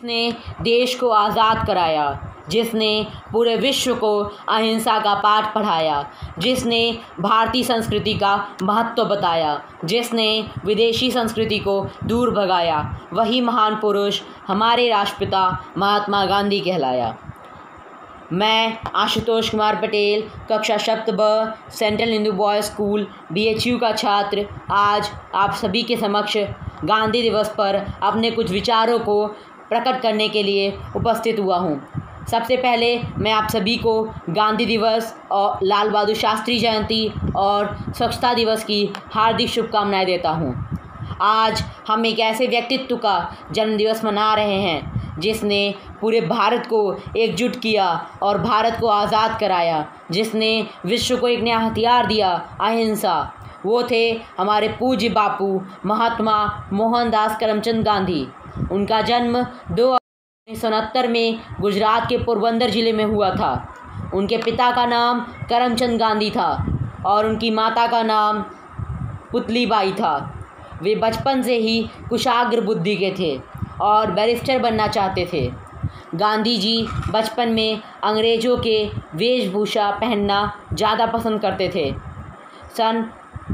ने देश को आज़ाद कराया, जिसने पूरे विश्व को अहिंसा का पाठ पढ़ाया, जिसने भारतीय संस्कृति का महत्व बताया, जिसने विदेशी संस्कृति को दूर भगाया, वही महान पुरुष हमारे राष्ट्रपिता महात्मा गांधी कहलाया। मैं आशुतोष कुमार पटेल, कक्षा सप्तम ब, central Hindu boys school BHU का छात्र, आज आप सभी के समक्ष गांधी दिवस पर अपने कुछ विचारों को प्रकट करने के लिए उपस्थित हुआ हूँ। सबसे पहले मैं आप सभी को गांधी दिवस और लाल बहादुर शास्त्री जयंती और स्वच्छता दिवस की हार्दिक शुभकामनाएं देता हूँ। आज हम एक ऐसे व्यक्तित्व का जन्मदिवस मना रहे हैं जिसने पूरे भारत को एकजुट किया और भारत को आज़ाद कराया, जिसने विश्व को एक नया हथियार दिया, अहिंसा। वो थे हमारे पूज्य बापू महात्मा मोहनदास करमचंद गांधी। उनका जन्म 2 अक्टूबर 1969 में गुजरात के पोरबंदर ज़िले में हुआ था। उनके पिता का नाम करमचंद गांधी था और उनकी माता का नाम पुतलीबाई था। वे बचपन से ही कुशाग्र बुद्धि के थे और बैरिस्टर बनना चाहते थे। गांधी जी बचपन में अंग्रेज़ों के वेशभूषा पहनना ज़्यादा पसंद करते थे। सन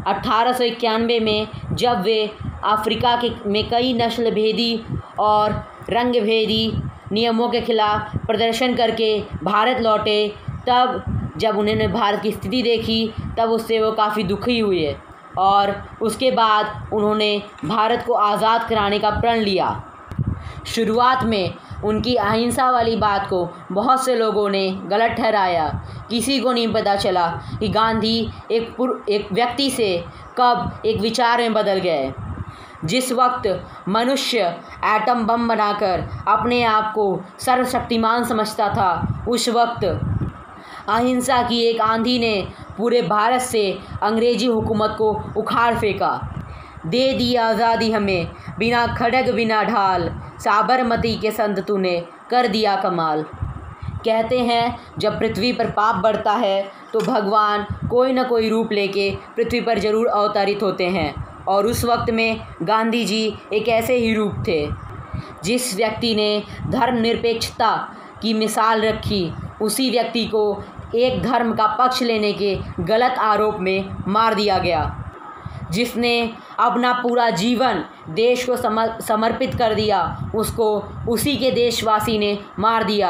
1891 में जब वे अफ्रीका में कई नस्ल भेदी और रंग भेदी नियमों के खिलाफ प्रदर्शन करके भारत लौटे, तब जब उन्होंने भारत की स्थिति देखी तब उससे वो काफ़ी दुखी हुए और उसके बाद उन्होंने भारत को आज़ाद कराने का प्रण लिया। शुरुआत में उनकी अहिंसा वाली बात को बहुत से लोगों ने गलत ठहराया। किसी को नहीं पता चला कि गांधी एक व्यक्ति से कब एक विचार में बदल गए। जिस वक्त मनुष्य एटम बम बनाकर अपने आप को सर्वशक्तिमान समझता था, उस वक्त अहिंसा की एक आंधी ने पूरे भारत से अंग्रेजी हुकूमत को उखाड़ फेंका। दे दी आज़ादी हमें बिना खड़ग बिना ढाल, साबरमती के संत तूने कर दिया कमाल। कहते हैं जब पृथ्वी पर पाप बढ़ता है तो भगवान कोई न कोई रूप लेके पृथ्वी पर ज़रूर अवतरित होते हैं, और उस वक्त में गांधी जी एक ऐसे ही रूप थे। जिस व्यक्ति ने धर्मनिरपेक्षता की मिसाल रखी, उसी व्यक्ति को एक धर्म का पक्ष लेने के गलत आरोप में मार दिया गया। जिसने अपना पूरा जीवन देश को समर्पित कर दिया, उसको उसी के देशवासी ने मार दिया।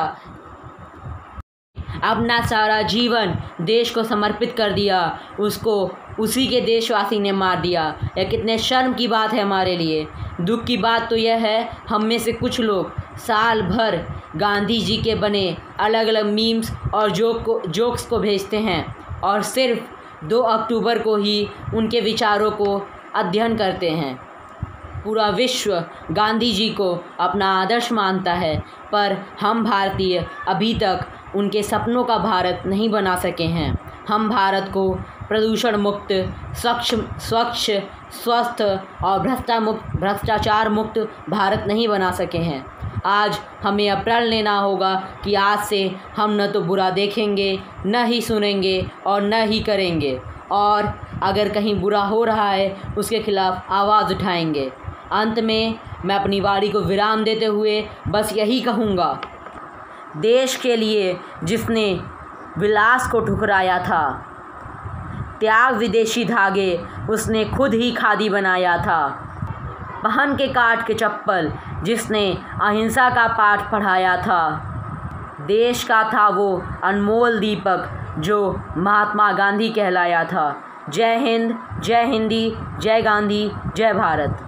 अपना सारा जीवन देश को समर्पित कर दिया, उसको उसी के देशवासी ने मार दिया। यह कितने शर्म की बात है हमारे लिए। दुख की बात तो यह है, हम में से कुछ लोग साल भर गांधी जी के बने अलग अलग मीम्स और जोक्स को भेजते हैं और सिर्फ 2 अक्टूबर को ही उनके विचारों को अध्ययन करते हैं। पूरा विश्व गांधी जी को अपना आदर्श मानता है, पर हम भारतीय अभी तक उनके सपनों का भारत नहीं बना सके हैं। हम भारत को प्रदूषण मुक्त, स्वच्छ, स्वस्थ और भ्रष्टाचार मुक्त भारत नहीं बना सके हैं। आज हमें यह प्रण लेना होगा कि आज से हम न तो बुरा देखेंगे, न ही सुनेंगे और न ही करेंगे, और अगर कहीं बुरा हो रहा है उसके खिलाफ आवाज़ उठाएंगे। अंत में मैं अपनी वाणी को विराम देते हुए बस यही कहूँगा, देश के लिए जिसने विलास को ठुकराया था, त्याग विदेशी धागे उसने खुद ही खादी बनाया था। पहन के काट के चप्पल जिसने अहिंसा का पाठ पढ़ाया था। देश का था वो अनमोल दीपक जो महात्मा गांधी कहलाया था। जय हिंद, जय हिंदी, जय गांधी, जय भारत।